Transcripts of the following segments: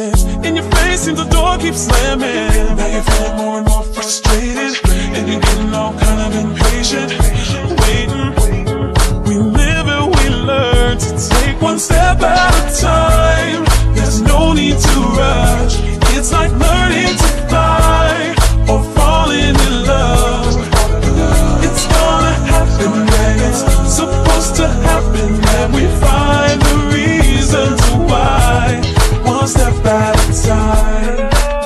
chance. In your face seems the door keeps slamming. Now you're feeling more and more frustrated, and you're getting all kind of impatient. Waiting, we live and we learn to take one step at a time. There's no need to rush. It's like learning to fly or falling in love. It's gonna happen when it's supposed to happen, and we find the reasons why. One step at a time.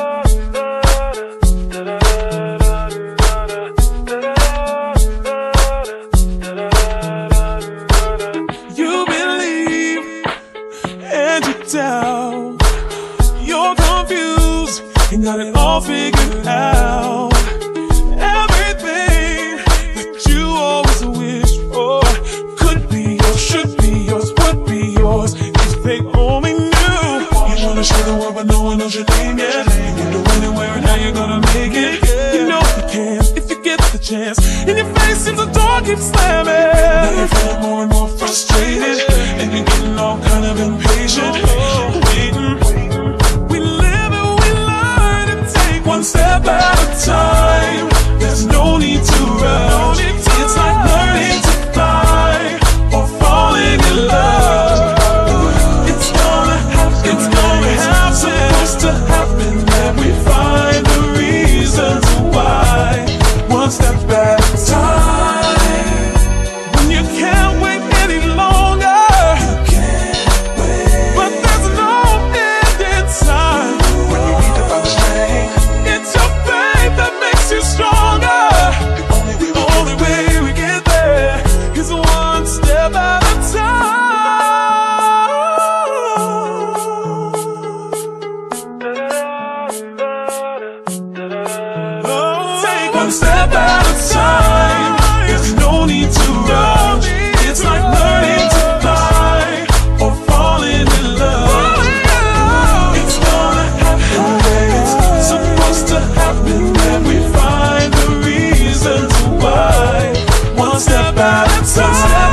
You believe and you doubt. You're confused and got it all figured out. Everything that you always wished for could be yours, should be yours, would be yours if they only knew. You wanna share the world but no one knows your name yet. You're doing it where and how you're gonna make it. You know you can if you get the chance. In your face seems the door keeps slamming. Now you're feeling more and more frustrated, and you're getting all kind of impatient. Waiting, we live and we learn to take one step at a time. There's no need to rush. It's like learning to fly or falling in love. It's gonna happen. It's gonna happen. Supposed to happen, and we find the reasons why. One step at a time. When you can't wait any longer, you can't wait. But there's no end in sight. When you need to find the strength, it's your faith that makes you stronger. The only way we get there is one step at a time. Take one step at a time. There's no need to rush. It's like learning to fly or falling in love. It's gonna happen when it's supposed to happen, and we find the reasons why. One step at a time.